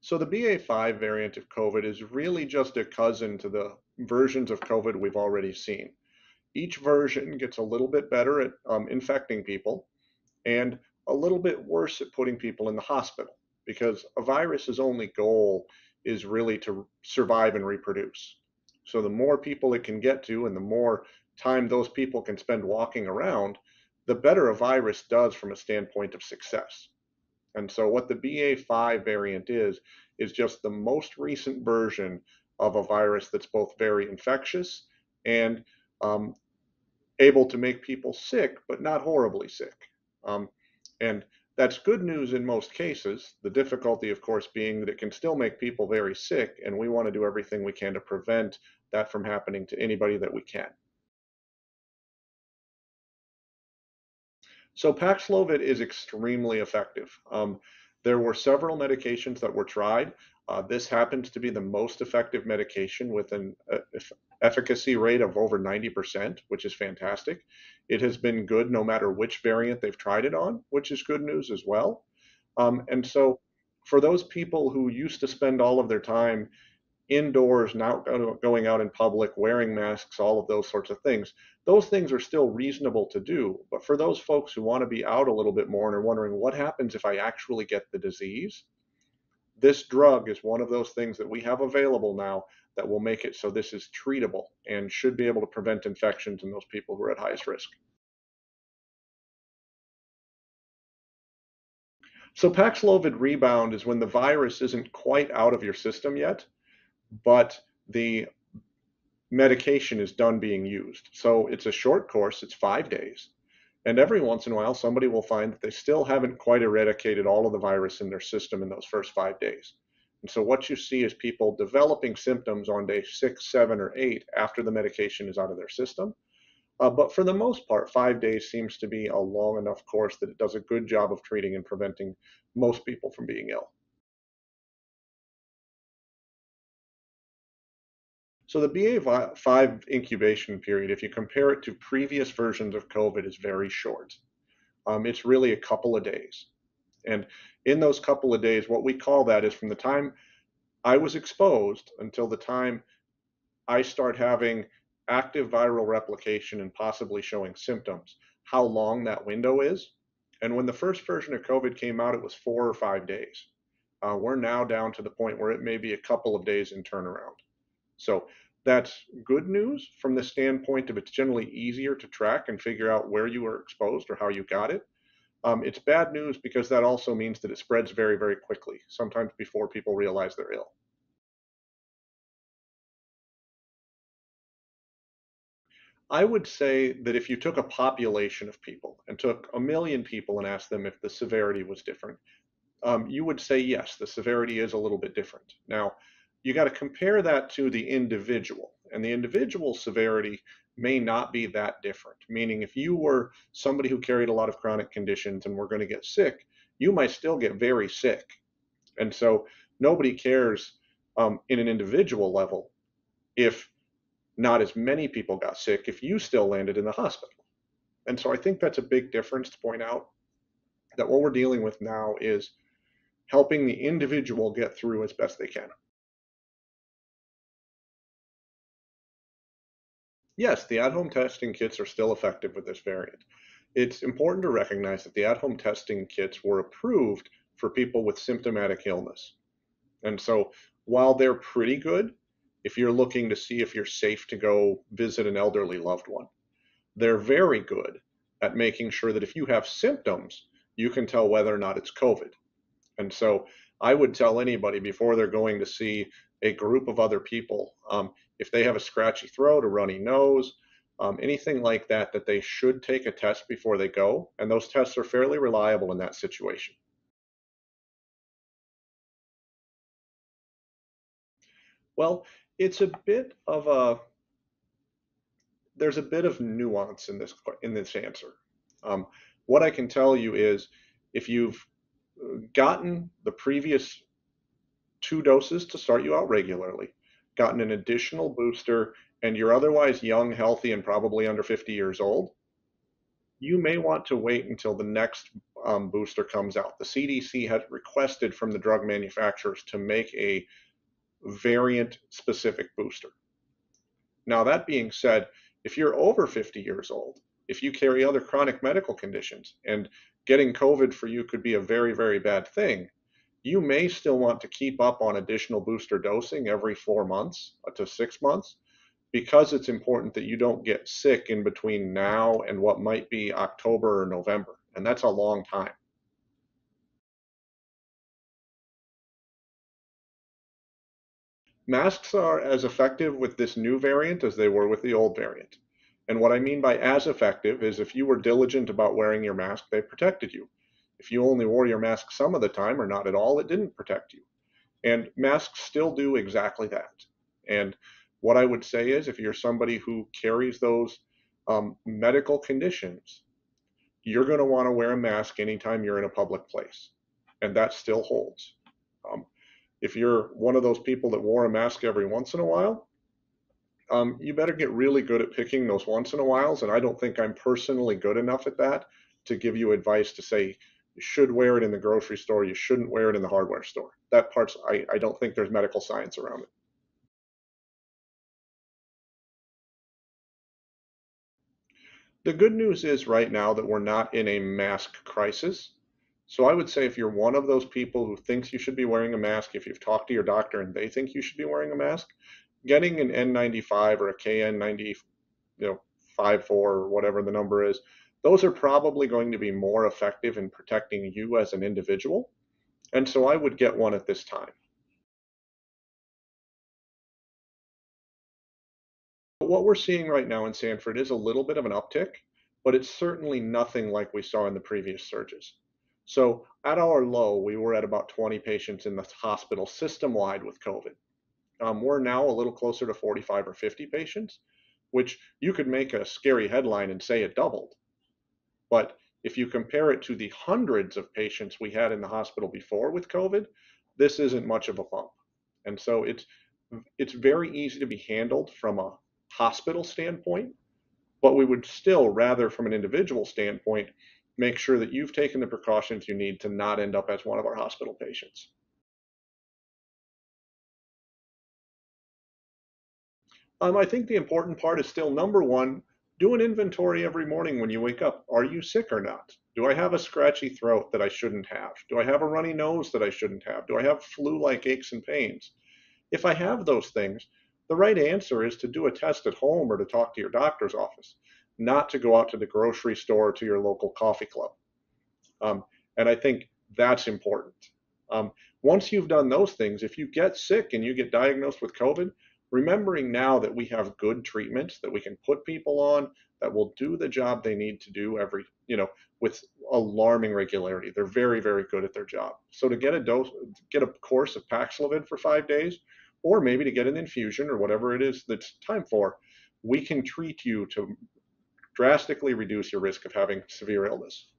So the BA.5 variant of COVID is really just a cousin to the versions of COVID we've already seen. Each version gets a little bit better at infecting people and a little bit worse at putting people in the hospital because a virus's only goal is really to survive and reproduce. So the more people it can get to and the more time those people can spend walking around, the better a virus does from a standpoint of success. And so what the BA.5 variant is just the most recent version of a virus that's both very infectious and um, able to make people sick, but not horribly sick. And that's good news in most cases. The difficulty, of course, being that it can still make people very sick, and we want to do everything we can to prevent that from happening to anybody that we can. So Paxlovid is extremely effective. There were several medications that were tried. This happens to be the most effective medication with an efficacy rate of over 90%, which is fantastic. It has been good no matter which variant they've tried it on, which is good news as well. And so for those people who used to spend all of their time indoors, not going out in public, wearing masks, all of those sorts of things. Those things are still reasonable to do. But for those folks who want to be out a little bit more and are wondering what happens if I actually get the disease, this drug is one of those things that we have available now that will make it so this is treatable and should be able to prevent infections in those people who are at highest risk. So Paxlovid rebound is when the virus isn't quite out of your system yet, but the medication is done being used. So it's a short course, it's 5 days. And every once in a while, somebody will find that they still haven't quite eradicated all of the virus in their system in those first 5 days. And so what you see is people developing symptoms on day 6, 7, or 8 after the medication is out of their system. But for the most part, 5 days seems to be a long enough course that it does a good job of treating and preventing most people from being ill. So the BA.5 incubation period, if you compare it to previous versions of COVID, is very short. It's really a couple of days. And in those couple of days, what we call that is from the time I was exposed until the time I start having active viral replication and possibly showing symptoms, how long that window is. And when the first version of COVID came out, it was 4 or 5 days. We're now down to the point where it may be a couple of days in turnaround. So that's good news from the standpoint of it's generally easier to track and figure out where you were exposed or how you got it. It's bad news because that also means that it spreads very, very quickly, sometimes before people realize they're ill. I would say that if you took a population of people and took 1 million people and asked them if the severity was different, you would say yes, the severity is a little bit different. Now, you got to compare that to the individual, and the individual severity may not be that different. Meaning, if you were somebody who carried a lot of chronic conditions and were going to get sick, you might still get very sick. And so nobody cares in an individual level if not as many people got sick if you still landed in the hospital. And so I think that's a big difference to point out that what we're dealing with now is helping the individual get through as best they can. Yes, the at-home testing kits are still effective with this variant. It's important to recognize that the at-home testing kits were approved for people with symptomatic illness. And so while they're pretty good, if you're looking to see if you're safe to go visit an elderly loved one, they're very good at making sure that if you have symptoms, you can tell whether or not it's COVID. And so I would tell anybody before they're going to see a group of other people, if they have a scratchy throat, a runny nose, anything like that, that they should take a test before they go. And those tests are fairly reliable in that situation. Well, it's a bit of a, there's a bit of nuance in this answer. Um, what I can tell you is if you've gotten the previous 2 doses to start you out regularly, gotten an additional booster, and you're otherwise young, healthy, and probably under 50 years old, you may want to wait until the next booster comes out, the CDC has requested from the drug manufacturers to make a variant-specific booster. Now, that being said, if you're over 50 years old, if you carry other chronic medical conditions, and getting COVID for you could be a very, very bad thing, you may still want to keep up on additional booster dosing every 4 months to 6 months, because it's important that you don't get sick in between now and what might be October or November, and that's a long time. Masks are as effective with this new variant as they were with the old variant. And what I mean by as effective is if you were diligent about wearing your mask, they protected you. If you only wore your mask some of the time or not at all, it didn't protect you. And masks still do exactly that. And what I would say is if you're somebody who carries those medical conditions, you're going to want to wear a mask anytime you're in a public place. And that still holds. Um, if you're one of those people that wore a mask every once in a while, you better get really good at picking those once in a whiles. And I don't think I'm personally good enough at that to give you advice to say you should wear it in the grocery store, you shouldn't wear it in the hardware store. That part's, I don't think there's medical science around it. The good news is right now that we're not in a mask crisis. So I would say if you're one of those people who thinks you should be wearing a mask, if you've talked to your doctor and they think you should be wearing a mask, getting an N95 or a KN90, 54 or whatever the number is, those are probably going to be more effective in protecting you as an individual. And so I would get one at this time. But what we're seeing right now in Sanford is a little bit of an uptick, but it's certainly nothing like we saw in the previous surges. So at our low, we were at about 20 patients in the hospital system-wide with COVID. We're now a little closer to 45 or 50 patients, which you could make a scary headline and say it doubled. But if you compare it to the hundreds of patients we had in the hospital before with COVID, this isn't much of a bump. And so it's very easy to be handled from a hospital standpoint, but we would still rather from an individual standpoint make sure that you've taken the precautions you need to not end up as one of our hospital patients. I think the important part is still number one, do an inventory every morning when you wake up. Are you sick or not? Do I have a scratchy throat that I shouldn't have? Do I have a runny nose that I shouldn't have? Do I have flu-like aches and pains? If I have those things, the right answer is to do a test at home or to talk to your doctor's office, not to go out to the grocery store or to your local coffee club. And I think that's important. Um, Once you've done those things, if you get sick and you get diagnosed with COVID, remembering now that we have good treatments that we can put people on that will do the job they need to do with alarming regularity. They're very, very good at their job. So to get a course of Paxlovid for 5 days, or maybe to get an infusion or whatever it is that's time for, we can treat you to drastically reduce your risk of having severe illness.